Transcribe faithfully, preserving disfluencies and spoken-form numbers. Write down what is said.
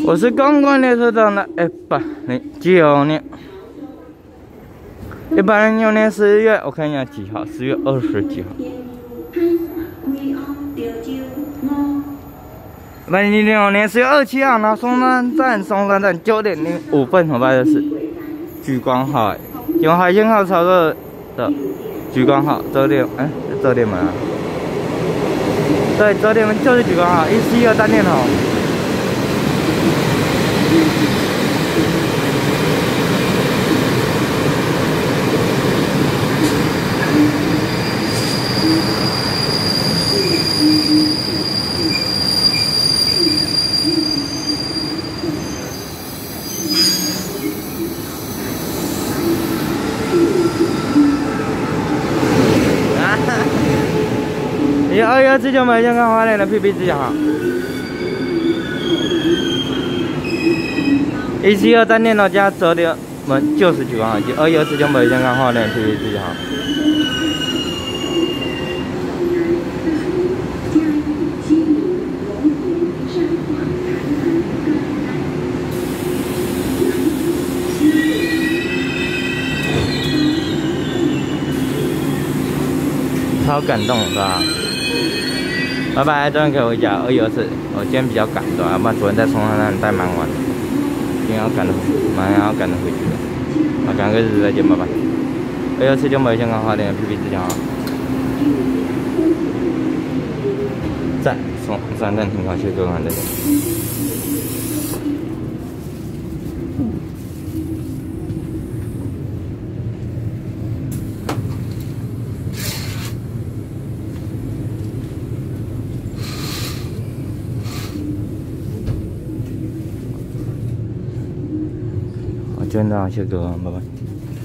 我是刚刚列车长的一百零九年，一百零九年十月，我看一下几号，十月二十几号。一百零九年十月二十七号，那松山站，松山站九点零五分回来的是莒光号，用海鲜号超热的莒光号，折叠，哎，折叠门啊。 对，折叠门就是莒光号，一四一二单电筒。以二幺四九买健康花莲的 P P 字号，一七二单电脑加折叠门就是莒光号机，二幺四九买健康花莲的 P P 字号。超感动，是吧？ 拜拜，昨天可以回家，二一二四。我今天比较赶，对吧？要不然昨天在松山站待蛮晚的，今天要赶的，马上要赶的回去了。好，赶个日子再见，拜拜。二一二四就没有香港花莲 P P 之家啊。在松山站停靠，谢谢各位观众。 真的，谢谢各位，拜拜。